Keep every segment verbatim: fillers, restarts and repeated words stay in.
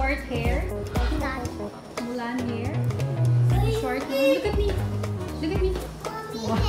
short hair. Mulan hair. Short hair. Look at me. Look at me. Wow.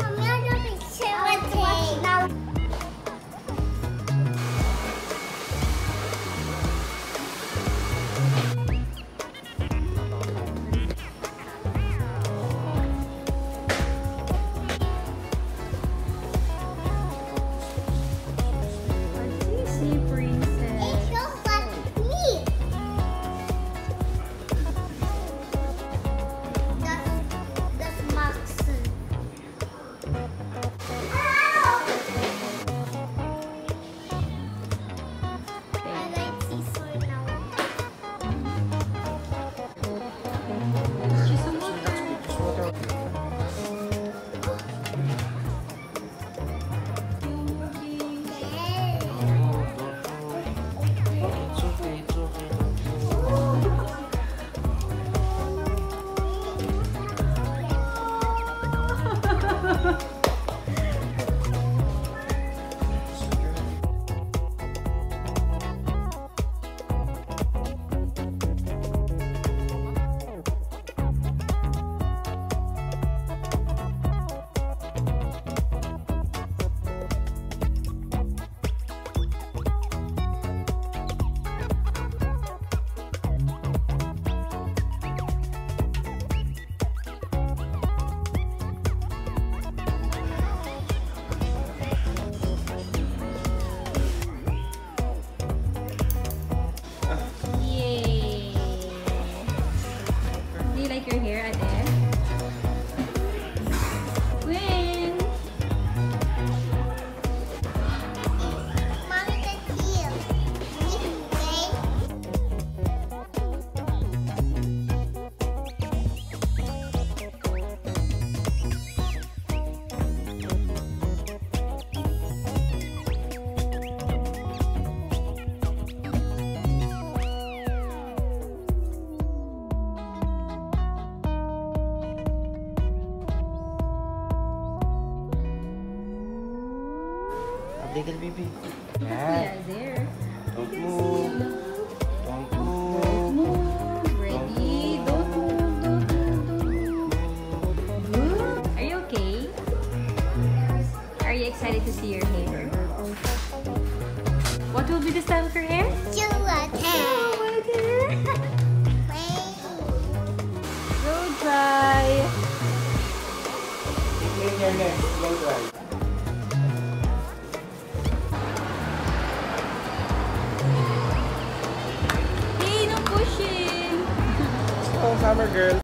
Your hair, Ate? Gwen! Mommy can feel. Okay? Little baby. Yeah, there. Don't move. Don't move. Don't move. Ready? Don't move. Don't move. Don't move. Are you okay? Are you excited to see your hair? What will be the style of your hair? Chocolate hair. Blow dry. Clean your neck. Blow dry. Hey, no pushing. Oh, summer girl.